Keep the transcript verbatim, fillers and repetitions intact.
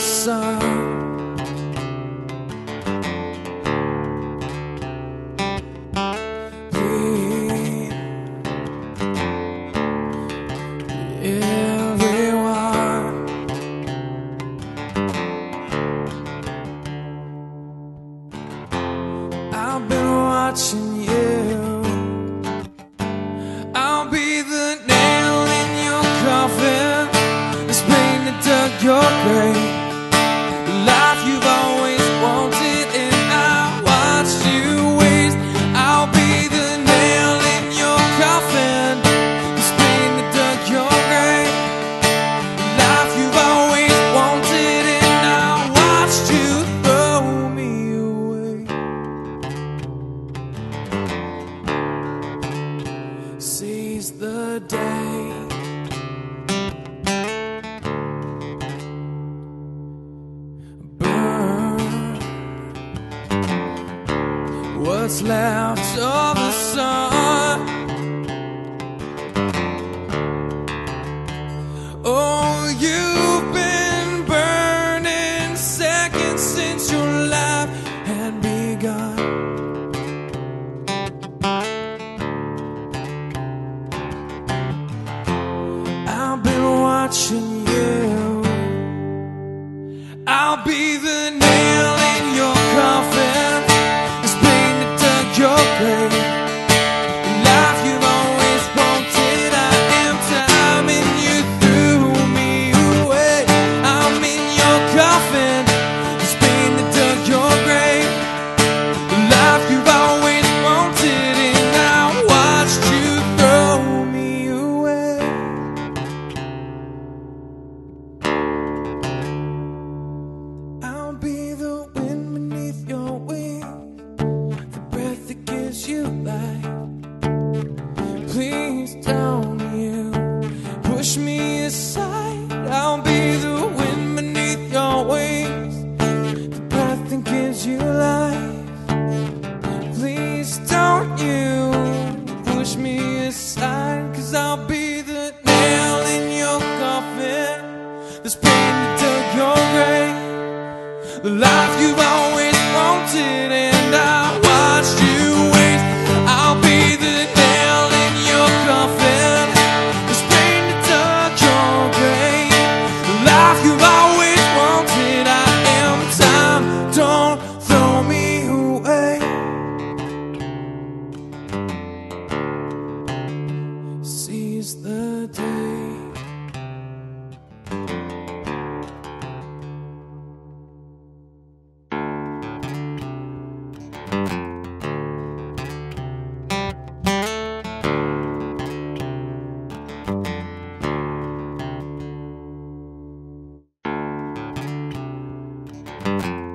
sun. Breathe, everyone. I've been watching you. I'll be the nail in your coffin, the spade that dug your grave, the life you've always wanted, and I watched you waste. I'll be the nail in your coffin, the spade that dug your grave, the life you've always wanted, and I watched you throw me away. Seize the day, burn what's left of the sun. Oh, you've been burning seconds since your life had begun. I've been watching you. I'll be the nail in your coffin, the spade that dug your grave, the life you've always wanted. I am time and you threw me away. I'm in your coffin, the spade that dug your grave, the life you've always wanted, and I watched you throw me away. I'll be the wind beneath your wings, the breath that gives you life. Please don't you push me aside. I'll be the wind beneath your wings, the breath that gives you life. Please don't you push me aside, 'cause I'll be the nail in your coffin, the spade that dug your grave, the life you've always wanted, and I watched you waste. I'll be the nail in your coffin, the spade that dug your grave, the life you've always wanted. I am time, don't throw me away. Seize the day. Thank you.